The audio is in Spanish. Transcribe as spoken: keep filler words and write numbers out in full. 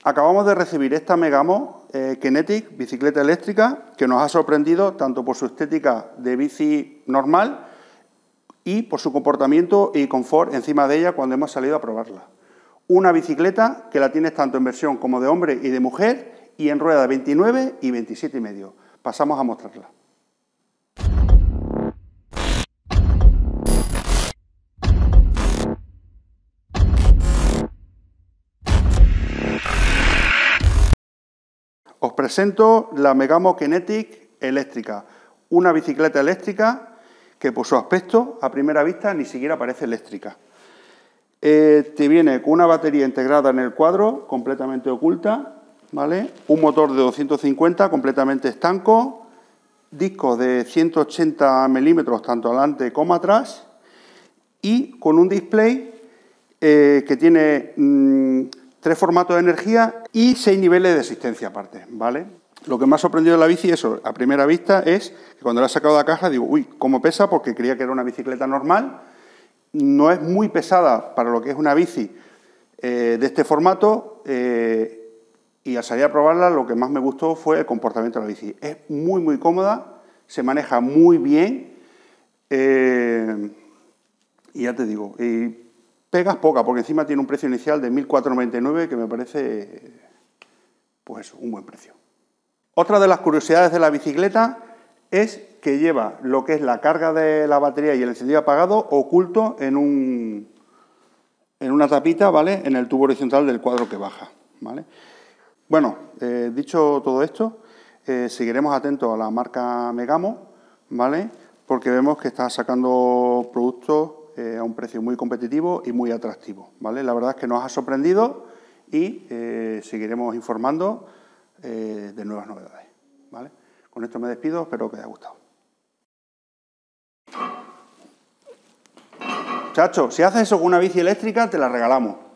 Acabamos de recibir esta Megamo eh, Kinetic, bicicleta eléctrica, que nos ha sorprendido tanto por su estética de bici normal y por su comportamiento y confort encima de ella cuando hemos salido a probarla. Una bicicleta que la tienes tanto en versión como de hombre y de mujer y en rueda veintinueve y veintisiete y medio. Pasamos a mostrarla. Os presento la Megamo Kinetic eléctrica, una bicicleta eléctrica que por su aspecto, a primera vista, ni siquiera parece eléctrica. Eh, te viene con una batería integrada en el cuadro, completamente oculta, ¿vale? Un motor de doscientos cincuenta, completamente estanco, discos de ciento ochenta milímetros, tanto adelante como atrás, y con un display eh, que tiene mmm, tres formatos de energía y seis niveles de asistencia aparte, ¿vale? Lo que me ha sorprendido de la bici, eso, a primera vista, es que cuando la he sacado de la caja digo, uy, cómo pesa, porque creía que era una bicicleta normal. No es muy pesada para lo que es una bici eh, de este formato eh, y al salir a probarla lo que más me gustó fue el comportamiento de la bici. Es muy, muy cómoda, se maneja muy bien eh, y ya te digo, y pegas poca, porque encima tiene un precio inicial de mil cuatrocientos noventa y nueve, que me parece, pues, un buen precio. Otra de las curiosidades de la bicicleta es que lleva lo que es la carga de la batería y el encendido apagado oculto en, un, en una tapita, ¿vale? En el tubo horizontal del cuadro que baja, ¿vale? Bueno, eh, dicho todo esto, eh, seguiremos atentos a la marca Megamo, ¿vale? Porque vemos que está sacando productos Eh, a un precio muy competitivo y muy atractivo, ¿vale? La verdad es que nos ha sorprendido y eh, seguiremos informando eh, de nuevas novedades, ¿vale? Con esto me despido, espero que os haya gustado. Chacho, si haces eso con una bici eléctrica, te la regalamos.